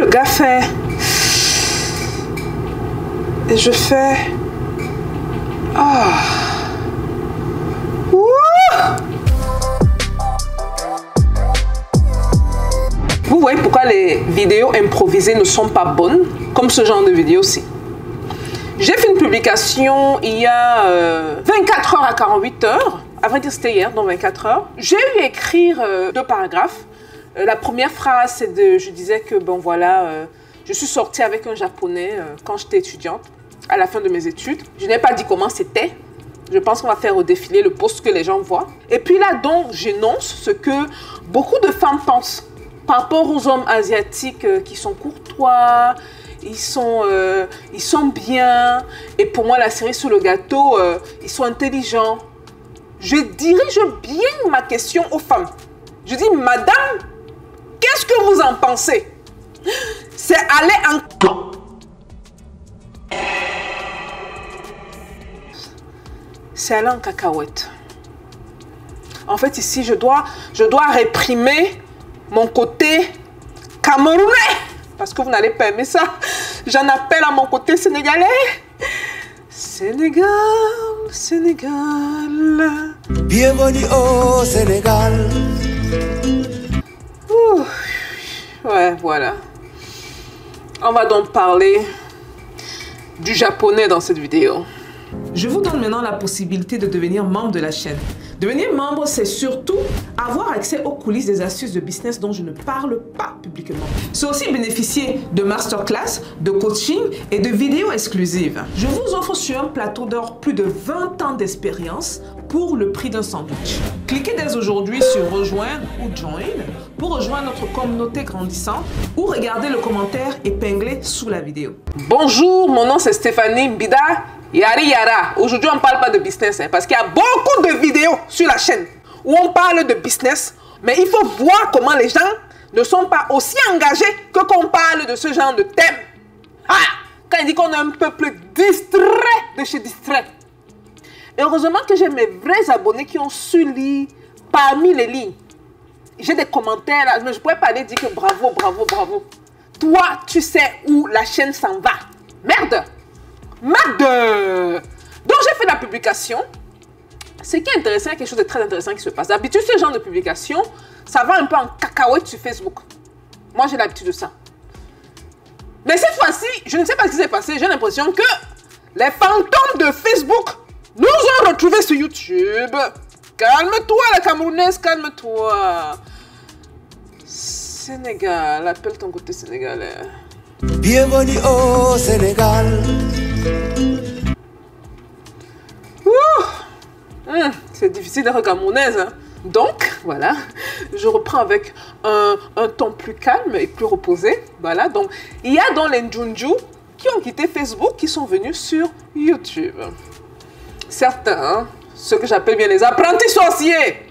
gars fait. Et je fais. Ah. Vous voyez pourquoi les vidéos improvisées ne sont pas bonnes, comme ce genre de vidéo-ci. J'ai fait une publication il y a 24 heures à 48 heures. À vrai dire, c'était hier, donc 24 heures. J'ai eu à écrire 2 paragraphes. La première phrase, c'est je disais que, bon voilà, je suis sortie avec un Japonais quand j'étais étudiante, à la fin de mes études. Je n'ai pas dit comment c'était. Je pense qu'on va faire au défilé le post que les gens voient. Et puis là, donc, j'énonce ce que beaucoup de femmes pensent par rapport aux hommes asiatiques qui sont courtois, ils sont bien. Et pour moi, la cerise sur le gâteau, ils sont intelligents. Je dirige bien ma question aux femmes. Je dis, madame, qu'est-ce que vous en pensez? C'est aller en... C'est aller en cacahuète. En fait, ici, je dois réprimer mon côté camerounais. Parce que vous n'allez pas aimer ça. J'en appelle à mon côté sénégalais. Sénégal, Sénégal. Bienvenue au Sénégal. Ouh. Ouais, voilà. On va donc parler du japonais dans cette vidéo. Je vous donne maintenant la possibilité de devenir membre de la chaîne. Devenir membre, c'est surtout avoir accès aux coulisses des astuces de business dont je ne parle pas publiquement. C'est aussi bénéficier de masterclass, de coaching et de vidéos exclusives. Je vous offre sur un plateau d'or plus de 20 ans d'expérience pour le prix d'un sandwich. Cliquez dès aujourd'hui sur rejoindre ou join pour rejoindre notre communauté grandissante ou regardez le commentaire épinglé sous la vidéo. Bonjour, mon nom c'est Stéphanie Mbida. Yari Yara. Aujourd'hui, on ne parle pas de business parce qu'il y a beaucoup de vidéos sur la chaîne où on parle de business, mais il faut voir comment les gens ne sont pas aussi engagés que quand on parle de ce genre de thème. Ah, quand il dit qu'on est un peuple distrait de chez distrait. Et heureusement que j'ai mes vrais abonnés qui ont su lire parmi les lignes. J'ai des commentaires là, mais je ne pourrais pas aller dire que bravo, bravo, bravo. Toi, tu sais où la chaîne s'en va. Merde! Merde! Donc j'ai fait la publication. Ce qui est intéressant, il y a quelque chose de très intéressant qui se passe. D'habitude, ce genre de publication, ça va un peu en cacahuète sur Facebook. Moi, j'ai l'habitude de ça. Mais cette fois-ci, je ne sais pas ce qui s'est passé. J'ai l'impression que les fantômes de Facebook nous ont retrouvés sur YouTube. Calme-toi, la Camerounaise, calme-toi. Sénégal, appelle ton côté sénégalais. Bienvenue au Sénégal. C'est difficile d'être camerounaise. Hein? Donc, voilà, je reprends avec un ton plus calme et plus reposé. Voilà, donc, il y a dans les Njunju qui ont quitté Facebook, qui sont venus sur YouTube. Certains, hein, ceux que j'appelle bien les apprentis sorciers.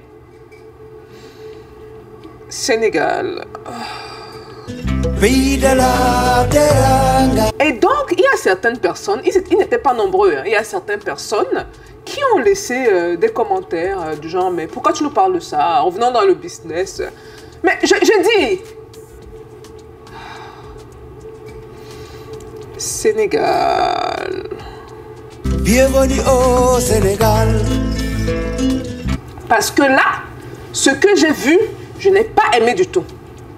Sénégal. Et donc, il y a certaines personnes, ils n'étaient pas nombreux, hein, il y a certaines personnes qui ont laissé des commentaires du genre, mais pourquoi tu nous parles de ça en venant dans le business? Mais je dis, Sénégal. Bienvenue au Sénégal. Parce que là, ce que j'ai vu, je n'ai pas aimé du tout.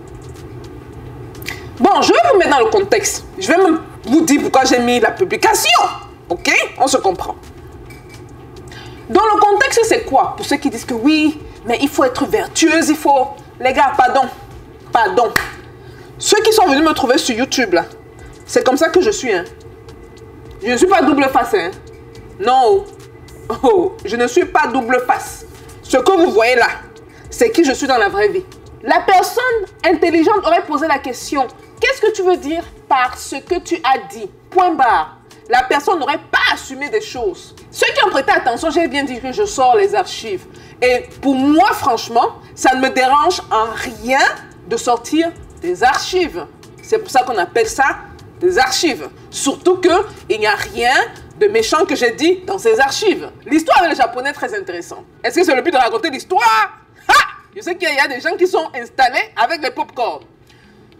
Bon, je vais vous mettre dans le contexte. Je vais même vous dire pourquoi j'ai mis la publication. Ok? On se comprend. Dans le contexte, c'est quoi? Pour ceux qui disent que oui, mais il faut être vertueuse, il faut... Les gars, pardon. Pardon. Ceux qui sont venus me trouver sur YouTube, là, c'est comme ça que je suis, hein. Je ne suis pas double face, hein. Non. Oh, je ne suis pas double face. Ce que vous voyez là, c'est qui je suis dans la vraie vie. La personne intelligente aurait posé la question, qu'est-ce que tu veux dire par ce que tu as dit? Point barre. La personne n'aurait pas assumé des choses. Ceux qui ont prêté attention, j'ai bien dit que je sors les archives. Et pour moi, franchement, ça ne me dérange en rien de sortir des archives. C'est pour ça qu'on appelle ça des archives. Surtout qu'il n'y a rien de méchant que j'ai dit dans ces archives. L'histoire avec le japonais est très intéressante. Est-ce que c'est le but de raconter l'histoire? Je sais qu'il y a des gens qui sont installés avec les pop-corn.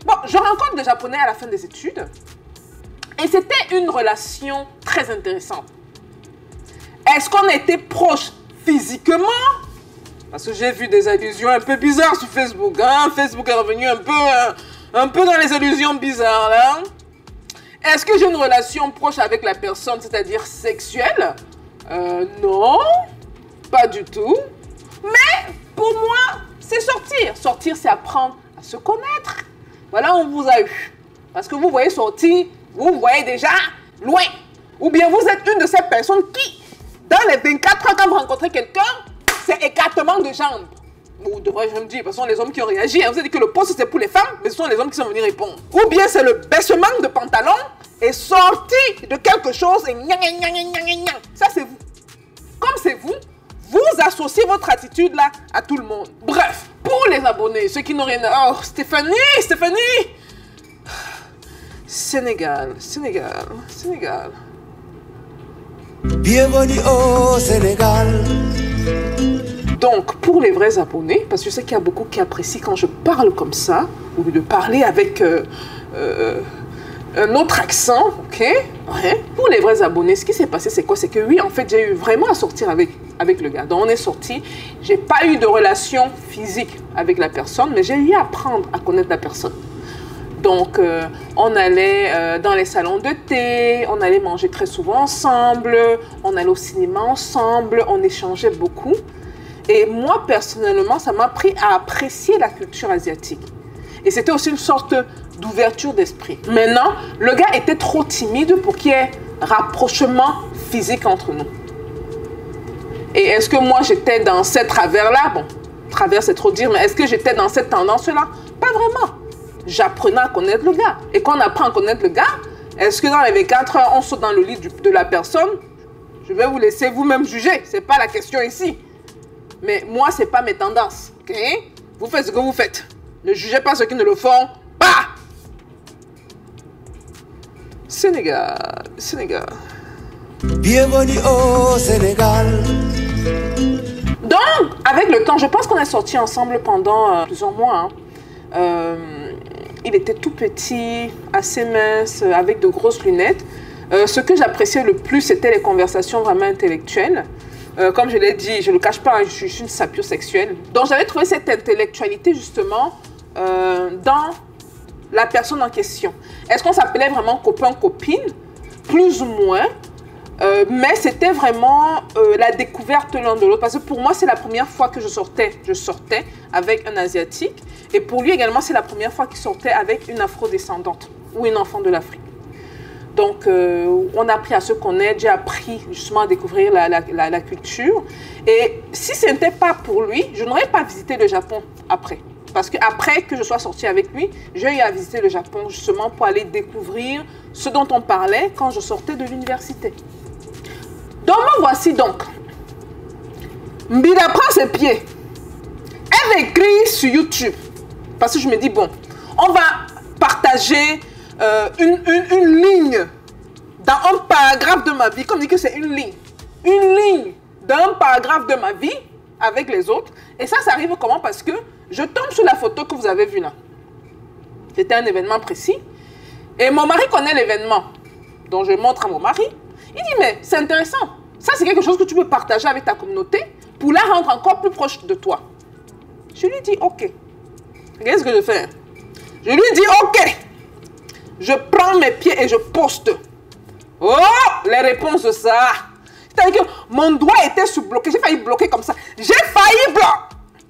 Bon, je rencontre des Japonais à la fin des études. Et c'était une relation très intéressante. Est-ce qu'on était proches physiquement? Parce que j'ai vu des allusions un peu bizarres sur Facebook. Hein? Facebook est revenu un peu dans les allusions bizarres. Là. Est-ce que j'ai une relation proche avec la personne, c'est-à-dire sexuelle? Non, pas du tout. Mais pour moi, c'est sortir. Sortir, c'est apprendre à se connaître. Voilà, on vous a eu. Parce que vous voyez sortir, vous voyez déjà loin. Ou bien vous êtes une de ces personnes qui, dans les 24 heures, quand vous rencontrez quelqu'un, c'est écartement de jambes. Ou devrais-je me dire, parce que ce sont les hommes qui ont réagi. Hein. Vous avez dit que le poste c'est pour les femmes, mais ce sont les hommes qui sont venus répondre. Ou bien c'est le baissement de pantalon et sorti de quelque chose et gna gna gna gna gna gna. Ça c'est vous. Comme c'est vous, vous associez votre attitude là à tout le monde. Bref, pour les abonnés, ceux qui n'ont rien à... Oh, Stéphanie. Sénégal. Bienvenue au Sénégal. Donc, pour les vrais abonnés, parce que je sais qu'il y a beaucoup qui apprécient quand je parle comme ça, ou de parler avec un autre accent, ok? Ouais. Pour les vrais abonnés, ce qui s'est passé, c'est quoi? C'est que oui, en fait, j'ai eu vraiment à sortir avec le gars. Donc, on est sorti. J'ai pas eu de relation physique avec la personne, mais j'ai eu à apprendre à connaître la personne. Donc, on allait dans les salons de thé, on allait manger très souvent ensemble, on allait au cinéma ensemble, on échangeait beaucoup. Et moi, personnellement, ça m'a appris à apprécier la culture asiatique. Et c'était aussi une sorte d'ouverture d'esprit. Maintenant, le gars était trop timide pour qu'il y ait rapprochement physique entre nous. Et est-ce que moi, j'étais dans ces travers-là? Bon, travers, c'est trop dire, mais est-ce que j'étais dans cette tendance-là? Pas vraiment. J'apprenais à connaître le gars. Et quand on apprend à connaître le gars, est-ce que dans les 24 heures, on saute dans le lit de la personne? Je vais vous laisser vous-même juger. Ce n'est pas la question ici. Mais moi, ce n'est pas mes tendances. Okay? Vous faites ce que vous faites. Ne jugez pas ceux qui ne le font pas. Sénégal. Bienvenue au Sénégal. Donc, avec le temps, je pense qu'on est sortis ensemble pendant plusieurs mois. Hein. Il était tout petit, assez mince, avec de grosses lunettes. Ce que j'appréciais le plus, c'était les conversations vraiment intellectuelles. Comme je l'ai dit, je ne le cache pas, je suis une sapiosexuelle. Donc j'avais trouvé cette intellectualité justement dans la personne en question. Est-ce qu'on s'appelait vraiment copain-copine? Plus ou moins. Mais c'était vraiment la découverte l'un de l'autre. Parce que pour moi, c'est la première fois que je sortais avec un Asiatique. Et pour lui également, c'est la première fois qu'il sortait avec une afrodescendante ou une enfant de l'Afrique. Donc, on a appris à se connaître. J'ai appris justement à découvrir la culture. Et si ce n'était pas pour lui, je n'aurais pas visité le Japon après. Parce qu'après que je sois sortie avec lui, j'ai eu à visiter le Japon justement pour aller découvrir ce dont on parlait quand je sortais de l'université. Donc, me voici donc. Mbida prend ses pieds. Elle écrit sur YouTube. Parce que je me dis, bon, on va partager une ligne dans un paragraphe de ma vie. Comme on dit que c'est une ligne. Une ligne d'un paragraphe de ma vie avec les autres. Et ça arrive comment? Parce que je tombe sur la photo que vous avez vue là. C'était un événement précis. Et mon mari connaît l'événement. Donc je montre à mon mari. Il dit, mais c'est intéressant. Ça, c'est quelque chose que tu peux partager avec ta communauté pour la rendre encore plus proche de toi. Je lui dis, ok. Qu'est-ce que je fais? Je lui dis, ok. Je prends mes pieds et je poste. Oh, les réponses de ça. C'est-à-dire que mon doigt était sous-bloqué. J'ai failli bloquer comme ça. J'ai failli bloquer.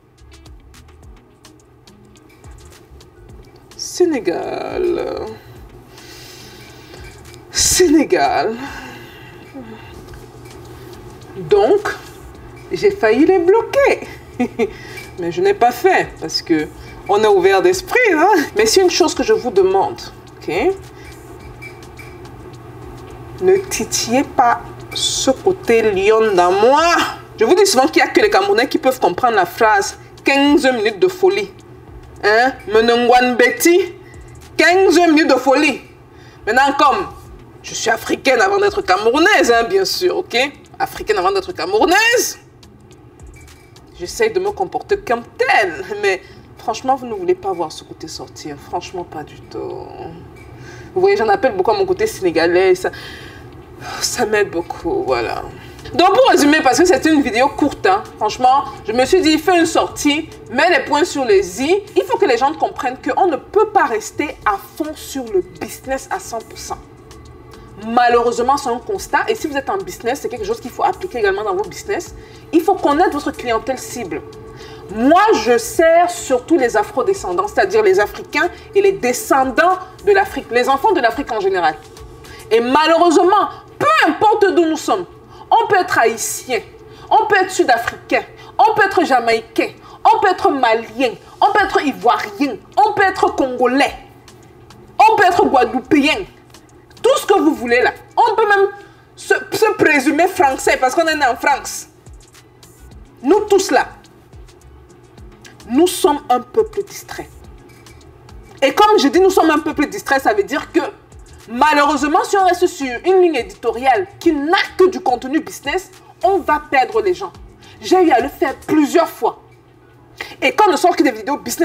Sénégal. Donc, j'ai failli les bloquer. Mais je n'ai pas fait parce que on est ouvert d'esprit. Hein? Mais c'est une chose que je vous demande. Okay? Ne titillez pas ce côté lion dans moi. Je vous dis souvent qu'il n'y a que les Camerounais qui peuvent comprendre la phrase 15 minutes de folie. Hein? Menengwan Betty, 15 minutes de folie. Maintenant, comme je suis africaine avant d'être camerounaise, hein, bien sûr, ok? Africaine avant d'être camerounaise. J'essaye de me comporter comme telle, mais Franchement, vous ne voulez pas voir ce côté sortir. Franchement, pas du tout. Vous voyez, j'en appelle beaucoup à mon côté sénégalais. Ça m'aide beaucoup, voilà. Donc, pour résumer, parce que c'est une vidéo courte, hein, franchement, je me suis dit, fais une sortie, mets les points sur les i. Il faut que les gens comprennent qu'on ne peut pas rester à fond sur le business à 100%. Malheureusement, c'est un constat. Et si vous êtes en business, c'est quelque chose qu'il faut appliquer également dans vos business. Il faut connaître votre clientèle cible. Moi, je sers surtout les afro-descendants, c'est-à-dire les Africains et les descendants de l'Afrique, les enfants de l'Afrique en général. Et malheureusement, peu importe d'où nous sommes, on peut être haïtien, on peut être sud-africain, on peut être jamaïcain, on peut être malien, on peut être ivoirien, on peut être congolais, on peut être guadeloupéen. Tout ce que vous voulez là. On peut même se présumer français parce qu'on est né en France. Nous tous là, nous sommes un peuple distrait. Et comme je dis, nous sommes un peuple distrait, ça veut dire que malheureusement, si on reste sur une ligne éditoriale qui n'a que du contenu business, on va perdre les gens. J'ai eu à le faire plusieurs fois. Et quand ne sort que des vidéos business,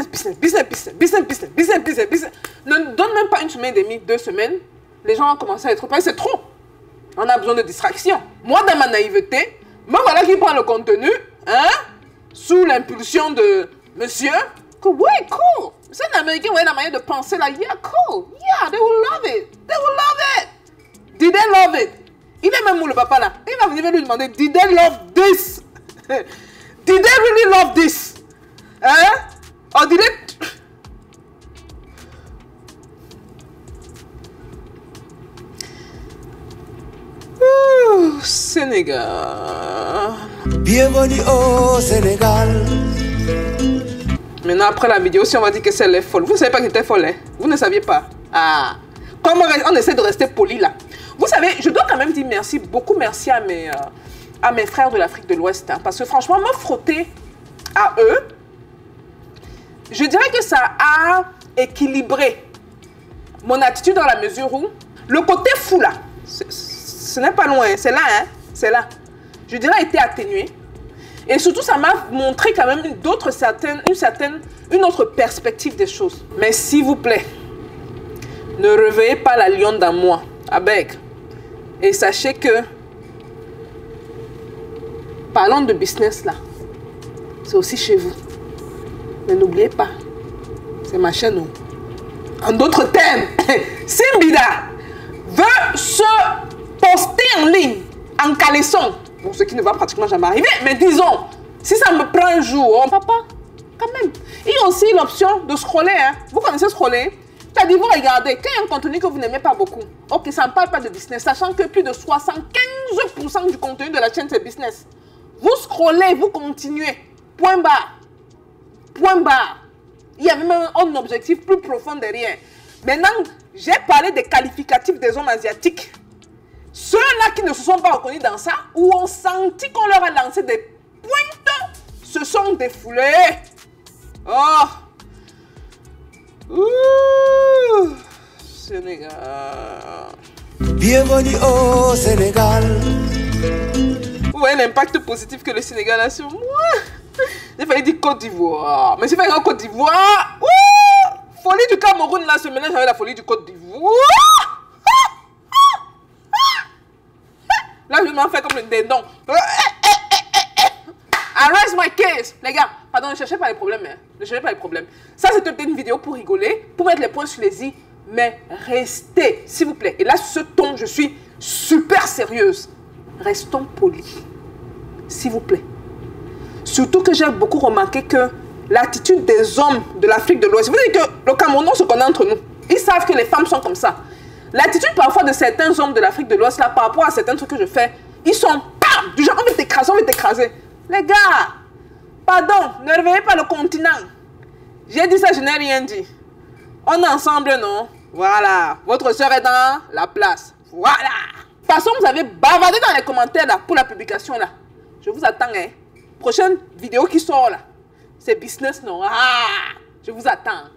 ne donne même pas une semaine et demie, 2 semaines, les gens ont commencé à être c'est trop. On a besoin de distraction. Moi, dans ma naïveté, moi voilà qui prend le contenu, hein, sous l'impulsion de monsieur, que ouais, cool. C'est un Américain, ouais, la manière de penser là, yeah, cool. Yeah, they will love it. They will love it. Did they love it? Il est même où le papa là? Il va venir lui demander, did they love this? Did they really love this? Hein? Or did it? Ouh, Sénégal. Bienvenue au Sénégal. Maintenant, après la vidéo, si on va dire que c'est les folle, vous ne savez pas que j'étais folle, hein? Vous ne saviez pas. Ah, comment on essaie de rester poli là. Vous savez, je dois quand même dire merci, beaucoup merci à mes frères de l'Afrique de l'Ouest, hein, parce que franchement, me frotter à eux, je dirais que ça a équilibré mon attitude dans la mesure où le côté fou là, ce n'est pas loin, c'est là, hein, c'est là. Je dirais a été atténué. Et surtout, ça m'a montré quand même une autre perspective des choses. Mais s'il vous plaît, ne réveillez pas la lionne dans moi, avec. Et sachez que, parlons de business là, c'est aussi chez vous. Mais n'oubliez pas, c'est ma chaîne. En d'autres termes, Simbida veut se poster en ligne, en caleçon. Bon, ce qui ne va pratiquement jamais arriver, mais disons, si ça me prend un jour, oh, papa, quand même. Il y a aussi l'option de scroller, hein. Vous connaissez scroller? C'est-à-dire, vous regardez, quand il y a un contenu que vous n'aimez pas beaucoup, ok, ça ne parle pas de business, sachant que plus de 75% du contenu de la chaîne, c'est business. Vous scrollez, vous continuez, point barre. Point barre. Il y avait même un objectif plus profond derrière. Maintenant, j'ai parlé des qualificatifs des hommes asiatiques. Ceux-là qui ne se sont pas reconnus dans ça, ou ont senti qu'on leur a lancé des pointes, se sont défoulés. Oh! Ouh! Sénégal. Bienvenue au Sénégal. Vous voyez l'impact positif que le Sénégal a sur moi? J'ai failli dire Côte d'Ivoire. Mais c'est fait en Côte d'Ivoire. Folie du Cameroun là se mélange avec la folie du Côte d'Ivoire. Là, je m'en fais comme des dons. I raise my case. Les gars, pardon, ne cherchez pas les problèmes. Hein. Ne cherchez pas les problèmes. Ça, c'est peut-être une vidéo pour rigoler, pour mettre les points sur les i. Mais restez, s'il vous plaît. Et là, sur ce ton, je suis super sérieuse. Restons polis. S'il vous plaît. Surtout que j'ai beaucoup remarqué que l'attitude des hommes de l'Afrique de l'Ouest, vous savez que le Cameroun se connaît entre nous. Ils savent que les femmes sont comme ça. L'attitude parfois de certains hommes de l'Afrique de l'Ouest, là, par rapport à certains trucs que je fais, ils sont bam, du genre, on veut t'écraser, on veut t'écraser. Les gars, pardon, ne réveillez pas le continent. J'ai dit ça, je n'ai rien dit. On est ensemble, non? Voilà. Votre soeur est dans la place. Voilà. De toute façon, vous avez bavardé dans les commentaires là, pour la publication là. Je vous attends, hein. Prochaine vidéo qui sort là. C'est business, non? Ah, je vous attends.